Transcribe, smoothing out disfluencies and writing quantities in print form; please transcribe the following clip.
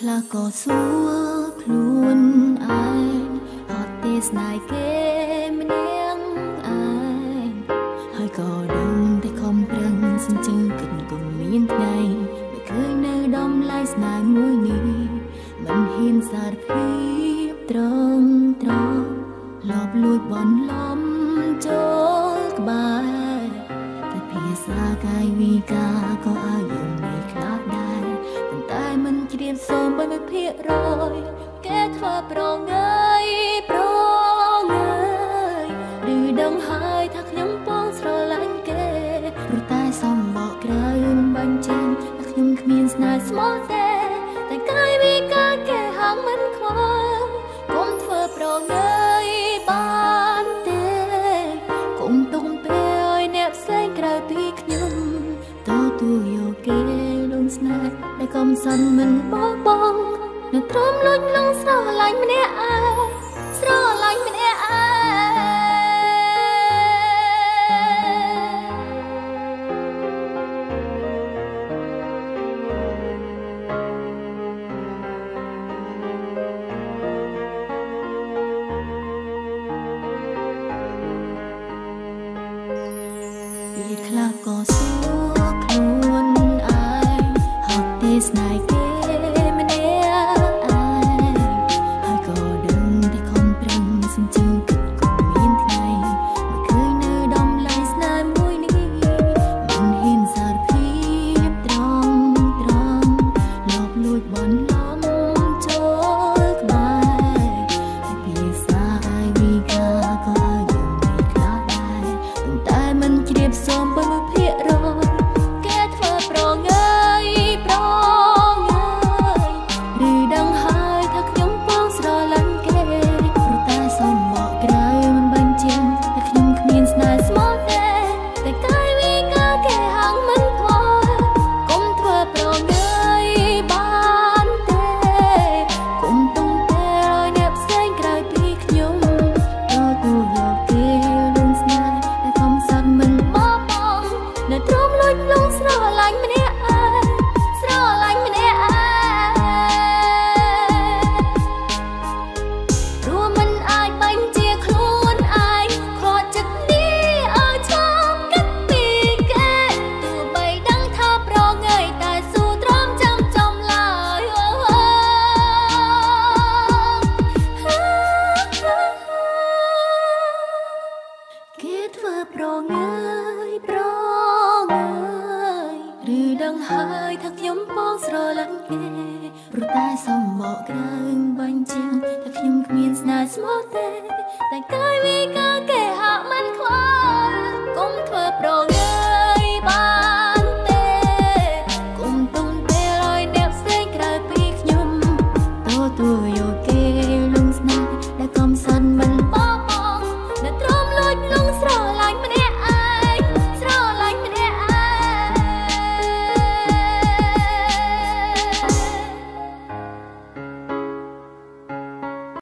ខ្លះក៏សួរខ្លួនឯងអត់ទេស្នេហ៍គេម្នាក់ឯងហើយក៏ដឹងតែខំប្រឹងសិនជឹងគិតក៏មានថ្ងៃមិនឃើញនៅដំឡៃស្នេហ៍មួយនេះមិនហ៊ានសារភាពត្រង់លបលួចបន់លំចូលក្បែរតែភាសាកាយវិការក៏ឲ្យយើងនេះខ្លះដែរប៉ុន្តែមិនជ្រាបសូម3%គេធ្វើប្រងើយឬដឹងហើយថាខ្ញុំពងស្រឡាញ់គេព្រោះតែសំបកក្រៅបាញ់ចេញតែខ្ញុំគ្មានស្នេហ៍ស្មោះទេតែកាយវិការគេហាងមិនខ្វល់កុំធ្វើប្រងើយបានទេកុំទុំពេលឲ្យអ្នកផ្សេងក្រៅពីខ្ញុំទទួលយកគេលងស្នេហ៍ដែលកំសិនមិនបោះបង់នៅទ្រាំលួចលងស្រឡាញ់ម្នាក់ឯងស្រឡាញ់ម្នាក់ឯងពេលខ្លះក៏សួរខ្លួនឯងហត់ទេស្នេហ៍គេម្នាក់ឯងហើយក៏ដឹងតែខំប្រឹងសិនជឹងគិតក៏មានថ្ងៃមិនឃើញនៅដំឡៃស្នេហ៍មួយនេះមិនហ៊ានសារភាពត្រង់លបលួចបន់លំចូលក្បែរតែភាសាអាយវិការក៏ឲ្យយើងនេះខ្លះដែរប៉ុន្តែមិនជ្រាបសូម3%គេធ្វើប្រងើយឬដឹងហើយថាខ្ញុំពងស្រឡាញ់គេព្រោះតែសំបកក្រៅមិនបាញ់ចេញតែខ្ញុំគ្មានស្នេហ៍ស្មោះទេតែកាយវិការគេហាងមិនខ្វល់កុំធ្វើប្រងើយបានទេកុំទុំពេលឲ្យអ្នកផ្សេងក្រៅពីខ្ញុំទទួលយកគេលងស្នេហ៍តែកំសត់មិនបោះបង់នៅទ្រាំលួចលងស្រឡាញ់ម្នាក់ឯងស្រឡាញ់ម្នាក់ឯងព្រោះមិនអាចបាញ់ជាខ្លួនឯងខកចិត្តនេះឲ្យឈប់គិតពីគេទោះបីដឹងថាប្រងើយតែស៊ូទ្រាំចាំចំឡើយគេធ្វើប្រងើយឬដឹងហើយថាខ្ញុំពងស្រឡាញ់គេព្រោះតែសំបកក្រៅបាញ់ជាងតែខ្ញុំគ្មានស្នេហ៍ស្មោះទេតែកាយវិការគេហាក់មិនខ្វល់កុំធ្វើប្រងើយបានទេកុំទុំពេលឲ្យអ្នកផ្សេងក្រៅពីខ្ញុំទទួលយកគេលងស្នេហ៍ដែលកំសិន